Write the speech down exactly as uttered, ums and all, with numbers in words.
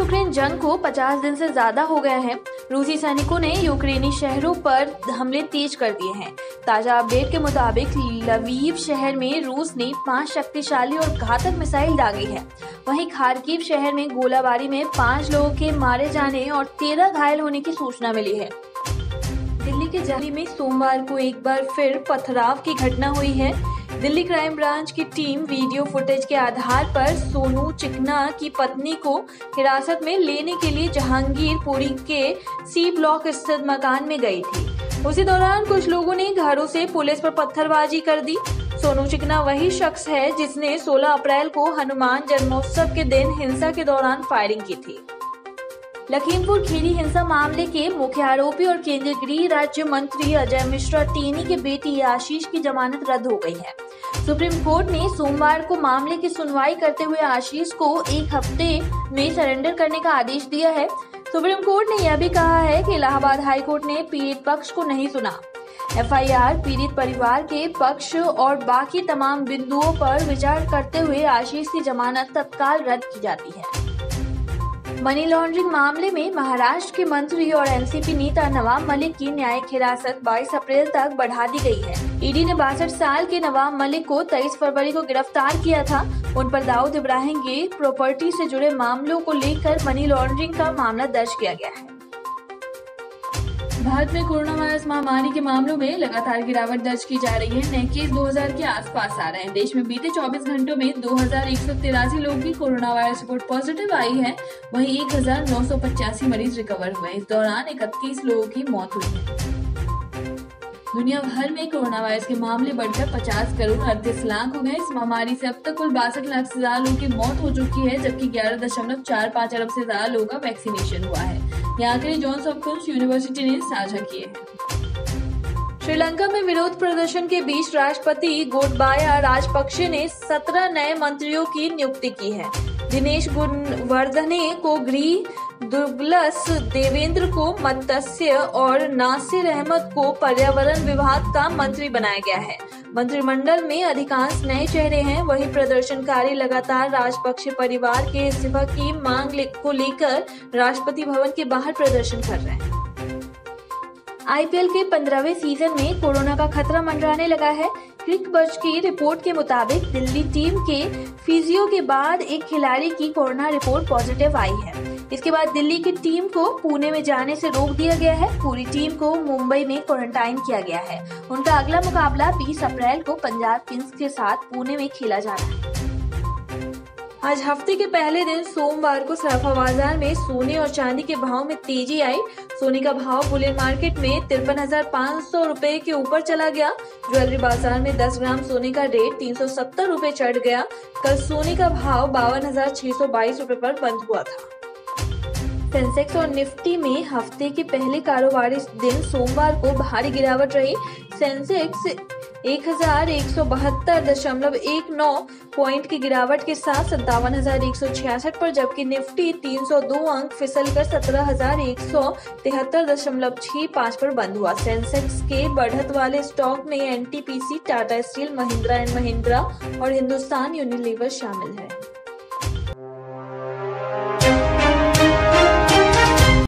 Ukraine जंग को पचास दिन से ज्यादा हो गया है। रूसी सैनिकों ने यूक्रेनी शहरों पर हमले तेज कर दिए हैं। ताजा अपडेट के मुताबिक लवीव शहर में रूस ने पांच शक्तिशाली और घातक मिसाइल दागी है। वहीं खार्किव शहर में गोलाबारी में पांच लोगों के मारे जाने और तेरह घायल होने की सूचना मिली है। दिल्ली के जाली में सोमवार को एक बार फिर पथराव की घटना हुई है। दिल्ली क्राइम ब्रांच की टीम वीडियो फुटेज के आधार पर सोनू चिकना की पत्नी को हिरासत में लेने के लिए जहांगीरपुरी के सी ब्लॉक स्थित मकान में गई थी। उसी दौरान कुछ लोगों ने घरों से पुलिस पर पत्थरबाजी कर दी। सोनू चिकना वही शख्स है जिसने सोलह अप्रैल को हनुमान जन्मोत्सव के दिन हिंसा के दौरान फायरिंग की थी। लखीमपुर खीरी हिंसा मामले के मुख्य आरोपी और केंद्रीय गृह राज्य मंत्री अजय मिश्रा टेनी के बेटी आशीष की जमानत रद्द हो गई है। सुप्रीम कोर्ट ने सोमवार को मामले की सुनवाई करते हुए आशीष को एक हफ्ते में सरेंडर करने का आदेश दिया है। सुप्रीम कोर्ट ने यह भी कहा है कि इलाहाबाद हाई कोर्ट ने पीड़ित पक्ष को नहीं सुना। एफ आई आर, पीड़ित परिवार के पक्ष और बाकी तमाम बिंदुओं पर विचार करते हुए आशीष की जमानत तत्काल रद्द की जाती है। मनी लॉन्ड्रिंग मामले में महाराष्ट्र के मंत्री और एन सी पी नेता नवाब मलिक की न्यायिक हिरासत बाईस अप्रैल तक बढ़ा दी गई है। ई डी ने बासठ साल के नवाब मलिक को तेईस फरवरी को गिरफ्तार किया था। उन पर दाऊद इब्राहिम के प्रॉपर्टी से जुड़े मामलों को लेकर मनी लॉन्ड्रिंग का मामला दर्ज किया गया है। भारत में कोरोना वायरस महामारी के मामलों में लगातार गिरावट दर्ज की जा रही है। नए केस दो हज़ार के आसपास आ रहे हैं। देश में बीते चौबीस घंटों में दो हज़ार एक सौ तिरासी लोगों की कोरोना वायरस रिपोर्ट पॉजिटिव आई है। वहीं एक हज़ार नौ सौ पचासी मरीज रिकवर हुए। इस दौरान इकतीस लोगों की मौत हुई है। दुनिया भर में कोरोना वायरस के मामले बढ़कर पचास करोड़ अड़तीस लाख हो गए। इस महामारी से अब तक कुल बासठ लाख से ज्यादा लोगों की मौत हो चुकी है, जबकि ग्यारह दशमलव चार पाँच अरब से ज्यादा लोगों का वैक्सीनेशन हुआ है। यह आंकड़े जॉन्स हॉपकिंस यूनिवर्सिटी ने साझा किए हैं। श्रीलंका में विरोध प्रदर्शन के बीच राष्ट्रपति गोटबाया राजपक्षे ने सत्रह नए मंत्रियों की नियुक्ति की है। दिनेश गुणवर्धने को गृह, दुग्लस देवेंद्र को मत्स्य और नासिर अहमद को पर्यावरण विभाग का मंत्री बनाया गया है। मंत्रिमंडल में अधिकांश नए चेहरे हैं। वही प्रदर्शनकारी लगातार राजपक्षे परिवार के इस्तीफा की मांग ले, को लेकर राष्ट्रपति भवन के बाहर प्रदर्शन कर रहे हैं। आई पी एल के पंद्रहवें सीजन में कोरोना का खतरा मंडराने लगा है। क्रिकबज़ की रिपोर्ट के मुताबिक दिल्ली टीम के फिजियो के बाद एक खिलाड़ी की कोरोना रिपोर्ट पॉजिटिव आई है। इसके बाद दिल्ली की टीम को पुणे में जाने से रोक दिया गया है। पूरी टीम को मुंबई में क्वारंटाइन किया गया है। उनका अगला मुकाबला बीस अप्रैल को पंजाब किंग्स के साथ पुणे में खेला जा रहा है। आज हफ्ते के पहले दिन सोमवार को सराफा बाजार में सोने और चांदी के भाव में तेजी आई। सोने का भाव बुलियन मार्केट में तिरपन हजार पाँच सौ रूपए के ऊपर चला गया। ज्वेलरी बाजार में दस ग्राम सोने का रेट तीन सौ सत्तर रूपए चढ़ गया। कल सोने का भाव बावन हजार छह सौ बाईस रूपए पर बंद हुआ था। सेंसेक्स और निफ्टी में हफ्ते के पहले कारोबारी दिन सोमवार को भारी गिरावट रही। सेंसेक्स एक हजार एक सौ बहत्तर दशमलव एक नौ पॉइंट की गिरावट के साथ सत्तावन हजार एक सौ छियासठ पर, जबकि निफ्टी तीन सौ दो अंक फिसलकर सत्रह हजार एक सौ तिहत्तर दशमलव छह पाँच पर बंद हुआ। सेंसेक्स के बढ़त वाले स्टॉक में N T P C, Tata steel, Mahindra and Mahindra और हिंदुस्तान यूनिलीवर शामिल है।